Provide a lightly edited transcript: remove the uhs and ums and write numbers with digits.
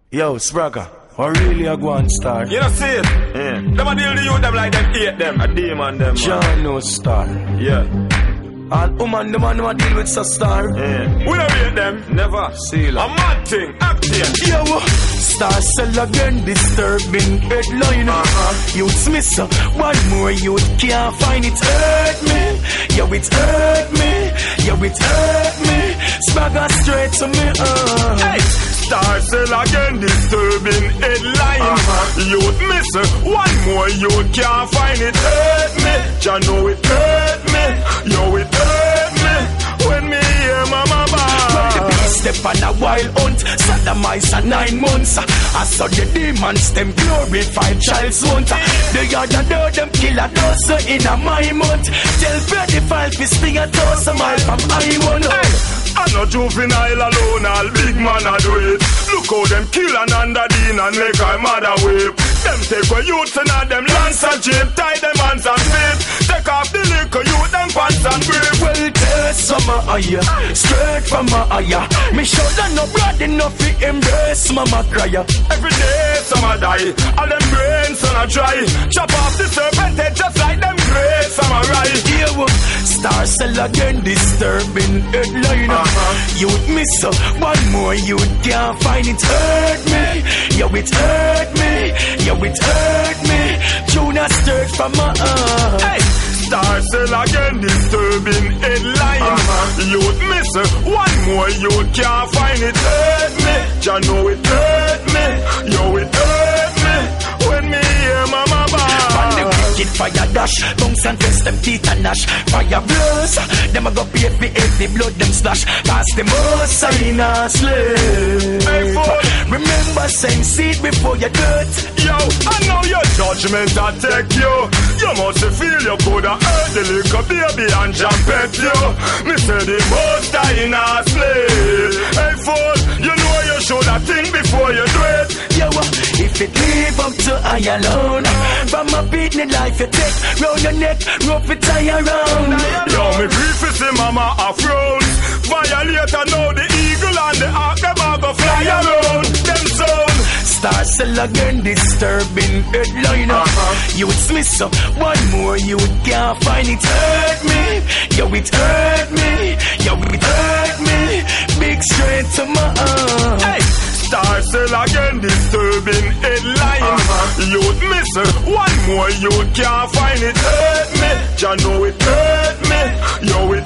Yo, Spragga, what really a go and star? You don't see it? Yeah. Them a deal the youth, them like them hate them. A demon them. John no star. Yeah. All woman, the man who deal with a star. Yeah. We don't hate them. Never. See la. A mad thing. Acting. Yo, star sell again, disturbing headline. Youths miss one more youth can't find it. Hurt me. Yo, it hurt me. Yo, it hurt me. Spragga straight to me. Hey. Star sell again, disturbing headline. Youth miss one more youth can't find it. Hurt me. Ya know it hurt me. Yo, it hurt me when me hear mama bad. When the beast step on a wild hunt, sodomize a 9 months. I saw the demons, them glorified child's hunt. The other door, them kill a dozen in a my month. Tell pedophile to sting a thousand mile from I-Octane. I'm not juvenile alone, all big man a do it. Look how them kill an underdean and make her mother whip. Them take a youth and all them lance and jeep, tie them hands and feet. Take off the liquor, youth them pants and grip. Well, there's some aya, straight from my aya. Me shoulder no broad enough to embrace mama cry. Every day some a die, all them brains on a try. Chop off the serpent head just like them great samurai. Yeah, star sell again, disturbing headline. You'd miss one more, you can't find it. Hurt me, yo, it hurt me. Yo, it hurt me. Junior stirred from my Hey, star sell again, disturbing headline. You'd miss one more, you can't find it. Hurt me, ya know it hurt me. Yo, it hurt me when me hear mama bad. Wicked fire dash, bounce and test them teeth and gnash. Fire blows, them a go pay for every blood them slash. Pass them most in a slave. Hey, remember saying seed before you dirt. Yo, I know your judgment I take you. You must feel you coulda hurt the little baby and jump at you. Me say the most in a slave. Hey fool, you know you shoulda think before you do it. Yo, if it leave up to I alone, from my beating life you take round your neck, rope it tie around. Yo, me grief is the mama of frowns. Violator now the eagle and the ark them a go fly around. Them zone. Star sell again, disturbing headline. Youths miss one more, you can't find it. Hurt me, yo, it hurt me. Yo, it hurt me. Big straight to my Hey. Star sell again, disturbing headline. Youth miss one more, you can't find it. Hurt me, ya know it hurt me. Yo, it